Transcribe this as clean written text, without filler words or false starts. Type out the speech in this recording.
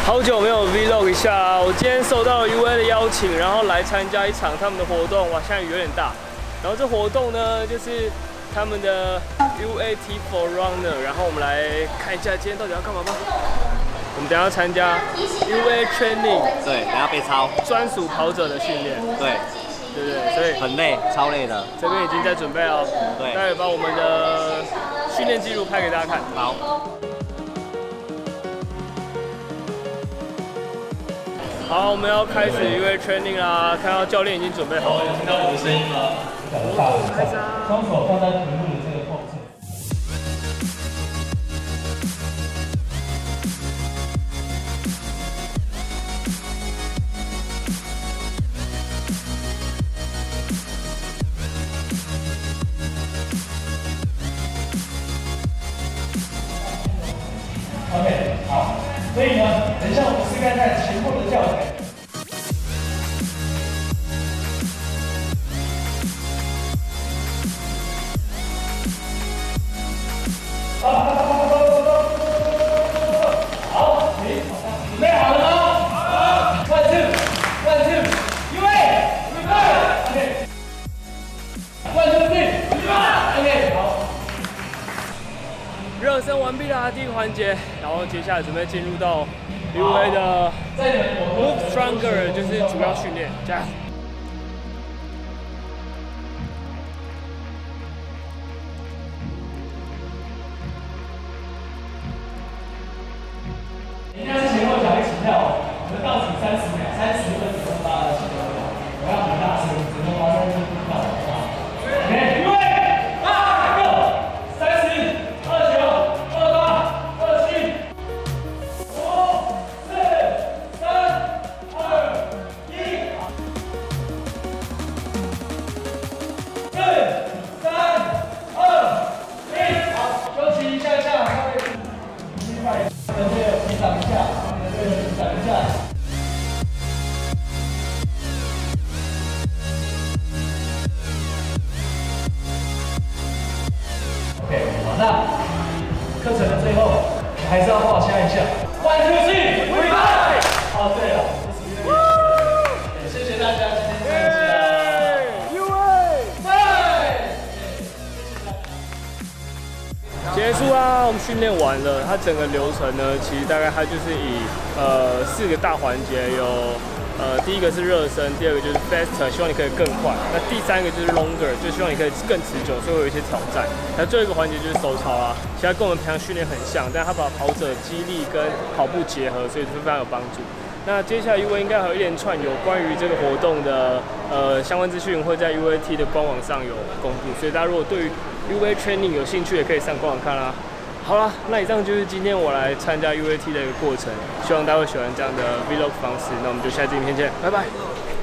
好久没有 vlog 一下啊！我今天收到了 UA 的邀请，然后来参加一场他们的活动。哇，下雨有点大。然后这活动呢，就是他们的 UAT for Runner。然后我们来看一下今天到底要干嘛吧。我们等一下参加 UA Training， 对，等一下被抄， 专属跑者的训练。对不对？所以很累，超累的。 这边已经在准备了。 对， 待会把我们的训练记录拍给大家看。 好。 好，我们要开始UA Training 啦！看到教练已经准备好了。听到我的声音吗？开始啊！ 双手放在臀部的这个后侧。OK， 好。所以呢，等一下我们试看看前后的教材。好，你准备好了吗？好 ，1 2 1 2， OK， 1 2 3 OK， 好。 热身完毕啦，第一个环节，然后接下来准备进入到 UA 的 Move Stronger， 就是主要训练，加油！ 应该是前后脚一起跳，我们倒数30秒，30分钟8到7秒，我要很大声，整个华山就听到了啊。OK， 预备，8 ，Go， 30、29、28、27、5、4、3、2、1， 4、3、2、1， 好，休息一下下，稍微愉快。提掌一下，提掌一下。OK， 好，那课程的最后，你还是要画下一下。1、2、3， 预备！哦，对了，谢谢大家今天参加。 结束啦，我们训练完了。它整个流程呢，其实大概它就是以4个大环节，有第一个是热身，第二个就是 faster， 希望你可以更快。那第3个就是 longer， 就希望你可以更持久，所以会有一些挑战。那最后一个环节就是手操啦，其实它跟我们平常训练很像，但它把跑者肌力跟跑步结合，所以是非常有帮助。那接下来 UA 应该还有一连串有关于这个活动的相关资讯会在 UAT 的官网上有公布，所以大家如果对于 UA Training 有兴趣，也可以上官网看啦。好啦，那以上就是今天我来参加 UAT 的一个过程，希望大家会喜欢这样的 Vlog 方式。那我们就下期影片见，拜拜。